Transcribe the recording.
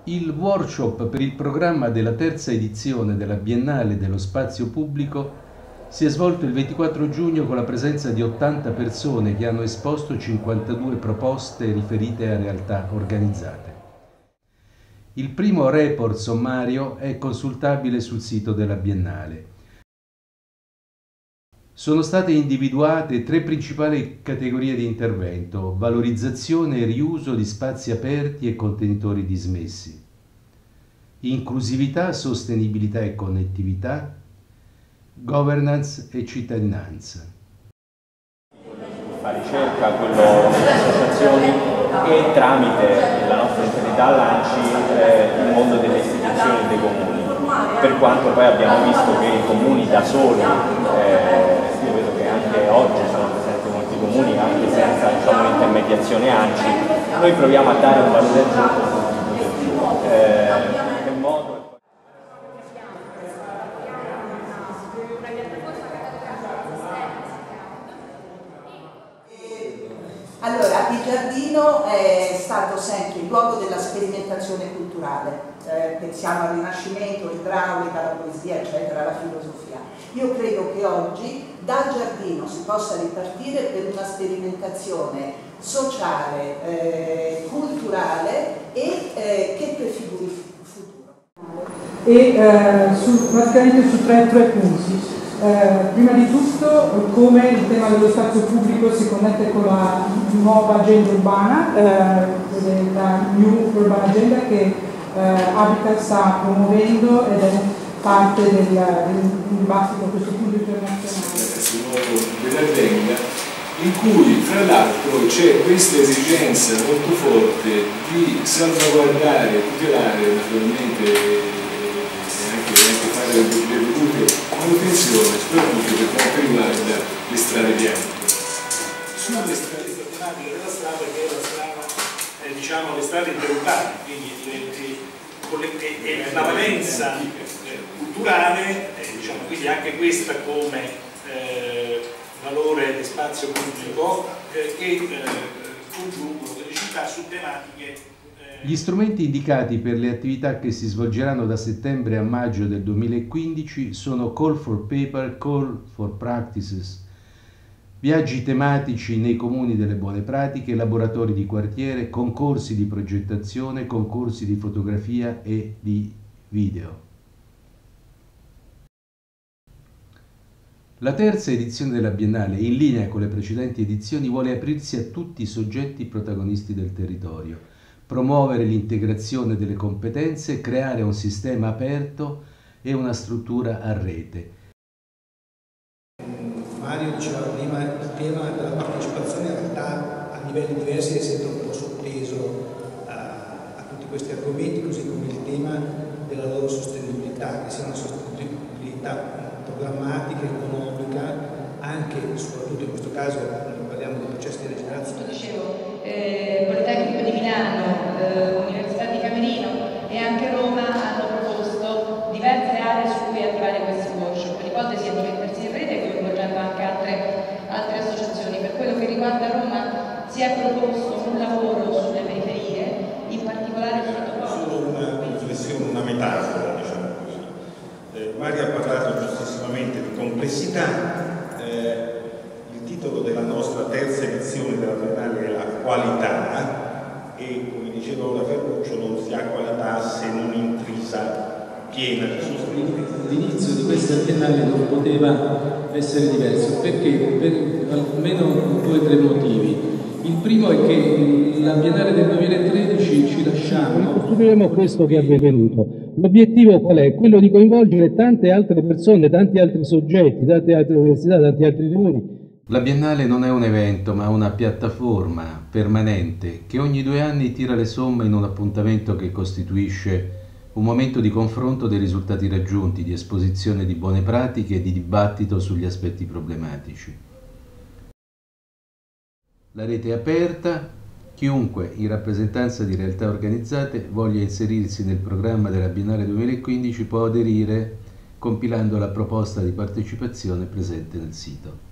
Il workshop per il programma della terza edizione della Biennale dello Spazio Pubblico si è svolto il 24 giugno con la presenza di 80 persone che hanno esposto 52 proposte riferite a realtà organizzate. Il primo report sommario è consultabile sul sito della Biennale. Sono state individuate 3 principali categorie di intervento: valorizzazione e riuso di spazi aperti e contenitori dismessi, inclusività, sostenibilità e connettività, governance e cittadinanza. Fa ricerca, quello delle associazioni e tramite la nostra entità l'ANCI il mondo delle istituzioni e dei comuni. Per quanto poi abbiamo visto che i comuni da soli, io vedo che anche oggi sono presenti molti comuni anche senza intermediazione ANCI, noi proviamo a dare un valore aggiunto in che modo. Allora, il giardino è stato sempre il luogo della sperimentazione culturale, pensiamo al Rinascimento, l'idraulica, la poesia, eccetera, la filosofia. Io credo che oggi dal giardino si possa ripartire per una sperimentazione sociale, culturale e che prefiguri il futuro. Praticamente su tre punti. Prima di tutto come il tema dello spazio pubblico si connette con la nuova agenda urbana, la New Urban Agenda che Habitat sta promuovendo ed è parte del dibattito a questo punto internazionale. Dell'agenda, in cui tra l'altro c'è questa esigenza molto forte di salvaguardare, tutelare naturalmente anche fare le dovute manutenzione, soprattutto per quanto riguarda le strade bianche. Sulle strade della strada, che è la strada, diciamo, le strade interurbane, quindi la valenza culturale, diciamo, quindi anche questa come valore di spazio pubblico che congiungono delle città su tematiche. Gli strumenti indicati per le attività che si svolgeranno da settembre a maggio del 2015 sono Call for Paper, Call for Practices, viaggi tematici nei comuni delle buone pratiche, laboratori di quartiere, concorsi di progettazione, concorsi di fotografia e di video. La terza edizione della Biennale, in linea con le precedenti edizioni, vuole aprirsi a tutti i soggetti protagonisti del territorio, promuovere l'integrazione delle competenze, creare un sistema aperto e una struttura a rete. Mario diceva prima il tema della partecipazione in realtà a livelli diversi è sempre un po' sotteso a tutti questi argomenti, così come il tema della loro sostenibilità, che sia una sostenibilità programmatica, economica, anche e soprattutto in questo caso parliamo di processi di rigenerazione. Dicevo, Politecnico di Milano, Università di Camerino e anche Roma hanno proposto diverse aree su cui attivare questi workshop. L'ipotesi è di mettersi in rete coinvolgendo anche altre associazioni. Per quello che riguarda Roma si è proposto un lavoro sulle periferie, in particolare solo una riflessione, una metafora, diciamo così. Mario ha parlato giustissimamente di complessità. Il titolo della nostra terza edizione della Biennale è la qualità e, come diceva ora Ferruccio, non si ha qualità se non intrisa piena di sostanza. L'inizio di questa Biennale non poteva essere diverso perché per almeno 2 o 3 motivi. Il primo è che la Biennale del 2013 ci lasciamo. Costruiremo questo che è avvenuto. L'obiettivo qual è? Quello di coinvolgere tante altre persone, tanti altri soggetti, tante altre università, tanti altri comuni. La Biennale non è un evento, ma una piattaforma permanente che ogni 2 anni tira le somme in un appuntamento che costituisce un momento di confronto dei risultati raggiunti, di esposizione di buone pratiche e di dibattito sugli aspetti problematici. La rete è aperta, chiunque in rappresentanza di realtà organizzate voglia inserirsi nel programma della Biennale 2015 può aderire compilando la proposta di partecipazione presente nel sito.